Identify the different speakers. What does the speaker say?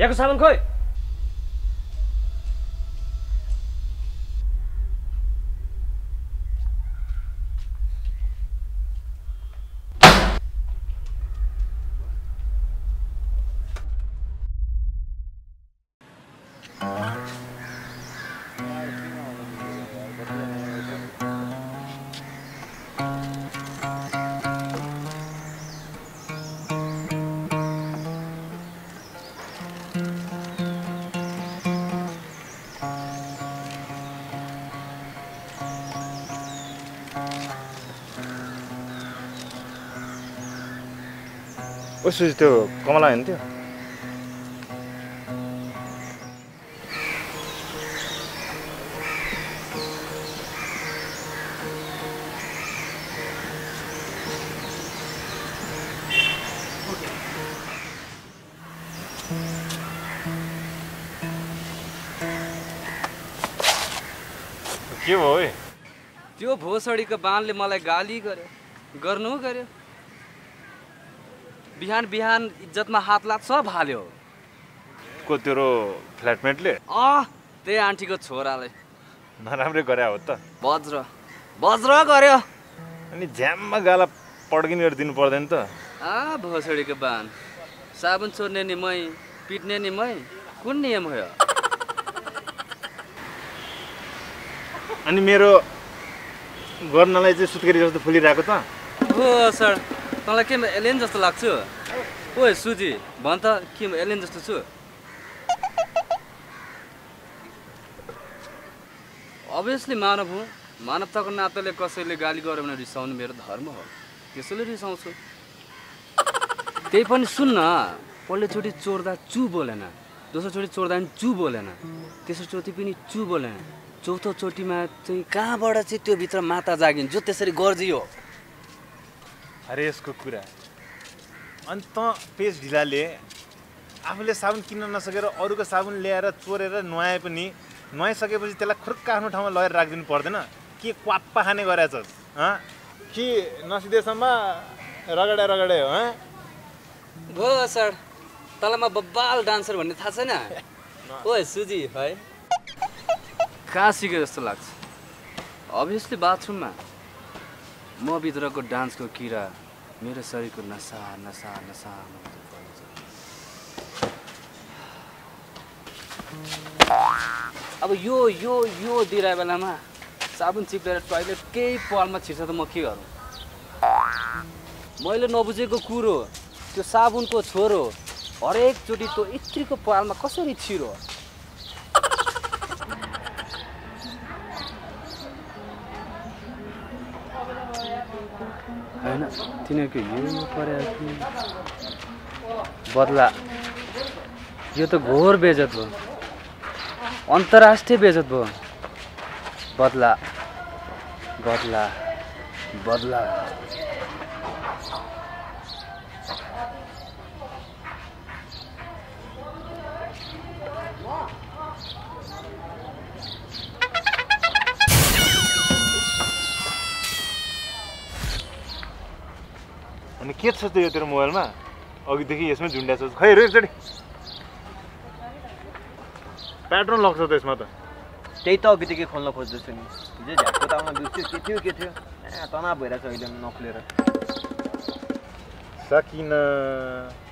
Speaker 1: यहाँको सामान खोइ।
Speaker 2: सुजी त्यो कमला हैन त्यो के हो ओइ
Speaker 3: त्यो भोसडीको बाणले मलाई गाली गर्यो बिहान बिहान इज्जतमा हात लात सब हाल्यो
Speaker 2: को तेरो फ्ल्याटमेटले
Speaker 3: त्यही आन्टीको छोराले
Speaker 2: नराम्रै गरे हो त
Speaker 3: वज्र गर्यो
Speaker 2: अनि झ्याममा गाला पड्किन गरिदिनु पर्दैन त
Speaker 3: भोसडीको बाण साबुन चोर्ने नि मै पिट्ने नि मै कुन नियम हो
Speaker 2: अनि मेरो गर्नलाई चाहिँ सुत्केरी जस्तो फुलिरहेको त
Speaker 3: हो सर तँलाई के एलियन जस्तो लाग्छ ओए सुजी भन त के एलियन जस्तो छु अभियसली मानव हुँ मानवताको नाताले कसैले गाली गर्यो भने रिसाउनु मेरो धर्म हो त्यसैले रिसाउँछु त्यही पनि सुन्न पहिलोचोटि चोर्दा चु बोलेन दोस्रोचोटि चोर्दा पनि चु बोलेन तेस्रोचोटि पनि चु बोलेन चौथोचोटिमा चाहिँ कहाँबाट चाहिँ त्यो भित्र माता जागिन् जो त्यसरी गर्जियो
Speaker 2: अरे यसको कुरा अनि त पेज ढिलाले आफूले साबुन किन्न नसकेर अरूको साबुन ल्याएर चोरेर नुहाए पनि नुहाइसकेपछि त्यसलाई खुर्क आफ्नो ठाउँमा लगेर राखिदिनु पर्दैन के क्वाप्पा खाने गरेछस् कि नसिधेसम्म रगडे हो
Speaker 3: हो सर तँलाई म बब्बाल डान्सर भन्ने थाहा छैन ओए सुजी है कहाँ सिके जस्तो लाग्छ अभियसली बाथरुममा म भित्रको डान्सको किरा मेरो शरीरको नसा नसा नसा अब यो दिरा बेलामा साबुन चिप्लेर टोयलेट केही पालमा छिर्छ त म के गरौँ मैले नबुझेको कुरो त्यो साबुनको छोरो हरेकचोटि त्यो इस्त्रीको पालमा कसरी छिरो हैन तिनीहरूको यो पर्यो कि बदला यो त घोर बेइज्जत भयो अन्तर्राष्ट्रिय बेइज्जत भयो बदला बदला बदला
Speaker 2: अनि के छ त यो तेरो मोबाइलमा अघिदेखि यसमै झुन्ड्या छ खै हेर एकचोटि प्याटर्न लाग्छ त यसमा त
Speaker 1: त्यही त अघिदेखि खोल्न खोज्दैछु नि हिजो झ्याकको तालमा बिर्स्यो के थियो तनाव भइरहेछ अहिले नखुलेर
Speaker 2: सकिन